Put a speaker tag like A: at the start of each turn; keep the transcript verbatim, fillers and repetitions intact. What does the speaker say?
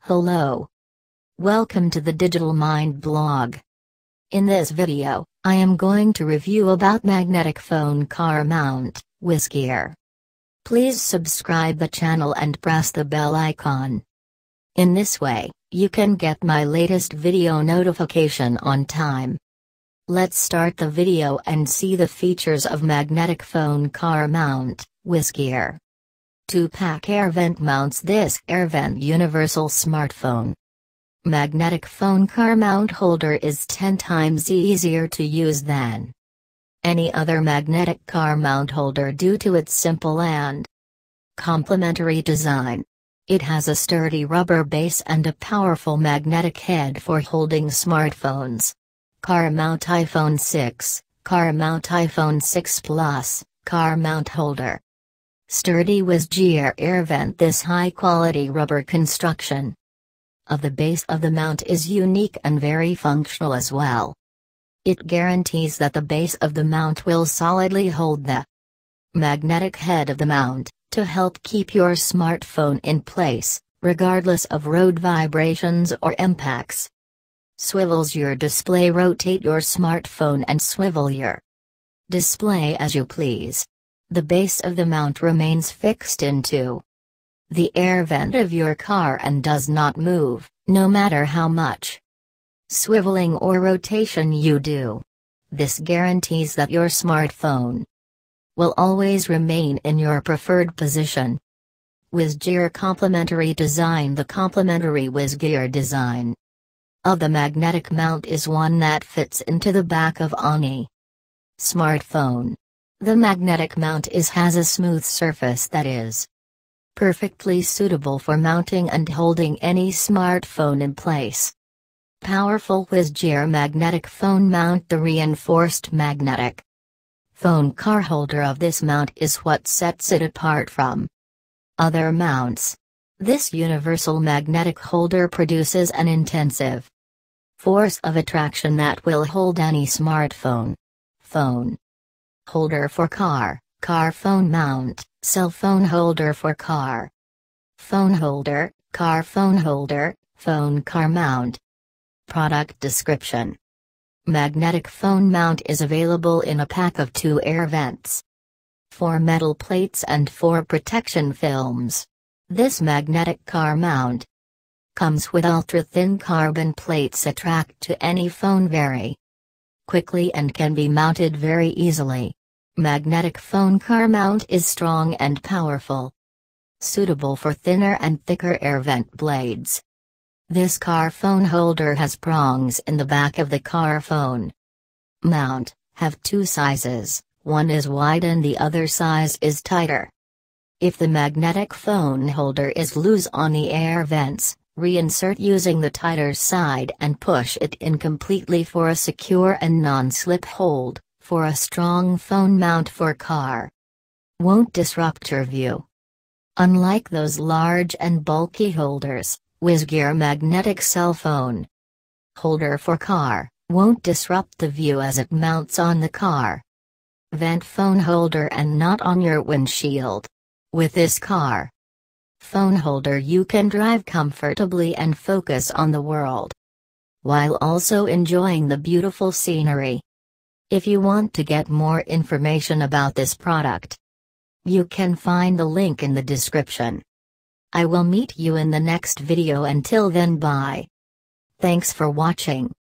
A: Hello. Welcome to the Digital Mind blog. In this video, I am going to review about magnetic phone car mount, WizGear. Please subscribe the channel and press the bell icon. In this way, you can get my latest video notification on time. Let's start the video and see the features of magnetic phone car mount, WizGear. two pack air vent mounts. This air vent universal smartphone magnetic phone car mount holder is ten times easier to use than any other magnetic car mount holder due to its simple and complementary design. It has a sturdy rubber base and a powerful magnetic head for holding smartphones. Car mount iPhone six, car mount iPhone six Plus, car mount holder. Sturdy WizGear air vent. This high-quality rubber construction of the base of the mount is unique and very functional as well. It guarantees that the base of the mount will solidly hold the magnetic head of the mount, to help keep your smartphone in place, regardless of road vibrations or impacts. Swivels your display. Rotate your smartphone and swivel your display as you please. The base of the mount remains fixed into the air vent of your car and does not move, no matter how much swiveling or rotation you do. This guarantees that your smartphone will always remain in your preferred position. WizGear complementary design. The complementary WizGear design of the magnetic mount is one that fits into the back of any smartphone. The magnetic mount is has a smooth surface that is perfectly suitable for mounting and holding any smartphone in place. Powerful WizGear magnetic phone mount. The reinforced magnetic phone car holder of this mount is what sets it apart from other mounts. This universal magnetic holder produces an intensive force of attraction that will hold any smartphone, phone holder for car, car phone mount, cell phone holder for car phone holder, car phone holder, phone car mount. Product description. Magnetic phone mount is available in a pack of two air vents, four metal plates and four protection films. This magnetic car mount comes with ultra-thin carbon plates attract to any phone very quickly and can be mounted very easily. Magnetic phone car mount is strong and powerful, suitable for thinner and thicker air vent blades. This car phone holder has prongs in the back of the car phone mount, have two sizes, one is wide and the other size is tighter. If the magnetic phone holder is loose on the air vents, reinsert using the tighter side and push it in completely for a secure and non-slip hold, for a strong phone mount for car. Won't disrupt your view. Unlike those large and bulky holders, WizGear magnetic cell phone holder for car won't disrupt the view as it mounts on the car vent phone holder and not on your windshield. With this car phone holder you can drive comfortably and focus on the world, while also enjoying the beautiful scenery. If you want to get more information about this product, you can find the link in the description. I will meet you in the next video. Until then, bye. Thanks for watching.